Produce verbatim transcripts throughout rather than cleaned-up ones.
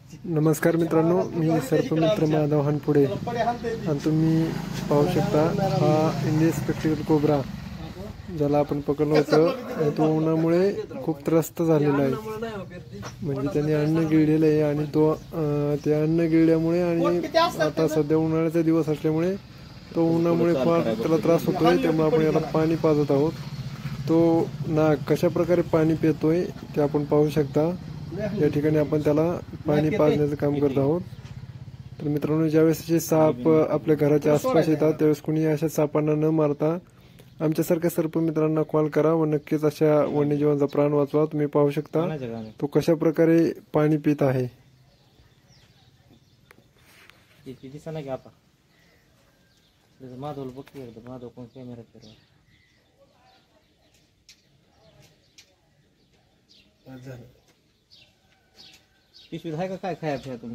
नमस्कार मित्रांनो, मी सर्पमित्र माधव हानपुडे आणि तुम्ही पाहू शकता हा इंडियन स्पेक्टिकल कोब्रा ज्याला आपण पकडलं होतं आणि तो उन्हामुळे खूप त्रस्त झालेला आहे। म्हणजे त्याने अन्न गिळलेलं आहे आणि तो ते अन्न गिळल्यामुळे आणि आता सध्या उन्हाळ्याचा दिवस असल्यामुळे तो उन्हामुळे फार त्याला त्रास होतोय। त्यामुळे आपण याला पाणी पाजत आहोत। तो नाग कशा प्रकारे पाणी पितोय ते आपण पाहू शकता। या ठिकाणी आपण त्याला पाणी पाजण्याचं काम करत आहोत। तर मित्रांनो, ज्यावेळेस जे साप आपल्या घराच्या आसपास येतात त्यावेळेस कुणी अशा सापांना न मारता आमच्यासारख्या सर्प मित्रांना कॉल करा व नक्कीच अशा वन्यजीवांचा प्राण वाचवा। तुम्ही पाहू शकता तो कशा प्रकारे पाणी पित आहे। पिशवीत आहे का काय खाया फिया तुम्ही?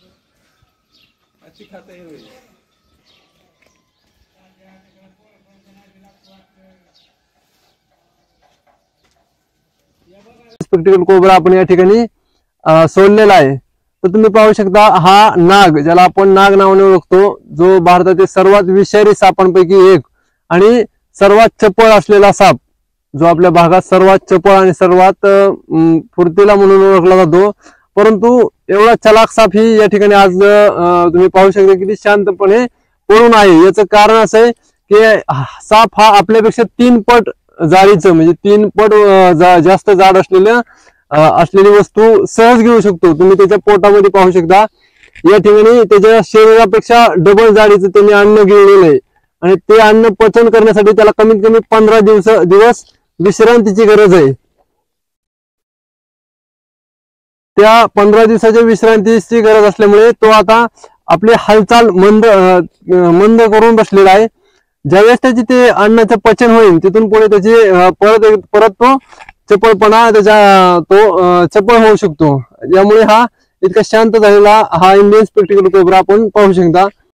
स्पेक्टिकल कोब्रा आपण या ठिकाणी सोडलेला आहे। तर तुम्ही पाहू शकता हा नाग, ज्याला आपण नाग नावाने ओळखतो, जो भारतातील सर्वात विषारी सापांपैकी एक आणि सर्वात चपळ असलेला साप, जो आपल्या भागात सर्वात चपळ आणि सर्वात फुर्तीला म्हणून ओळखला जातो। परंतु एवढा चलाक साप ही या ठिकाणी आज तुम्ही पाहू शकता किती शांतपणे पळून आहे। याचं कारण असं आहे की साप हा आपल्यापेक्षा तीन पट जाडीचं, म्हणजे तीन पट जास्त जाड असलेल्या असलेली वस्तू सहज घेऊ शकतो। तुम्ही त्याच्या पोटामध्ये पाहू शकता या ठिकाणी त्याच्या शरीरापेक्षा डबल जाडीचं त्यांनी अन्न गिळलेलं आहे आणि ते अन्न पचन करण्यासाठी त्याला कमीत कमी पंधरा दिवस दिवस विश्रांतीची गरज आहे। त्या पंधरा दिवसाच्या विश्रांतीची गरज असल्यामुळे तो आता आपली हालचाल मंद मंद करून बसलेला आहे। ज्यावेळेस त्याची ते अन्नाचं पचन होईल तिथून पुढे त्याची परत परत तो चपळपणा त्याचा तो चपळ होऊ शकतो। यामुळे हा इतका शांत झालेला हा इंडियन स्पेक्टिकल कोब्रा आपण पाहू शकता।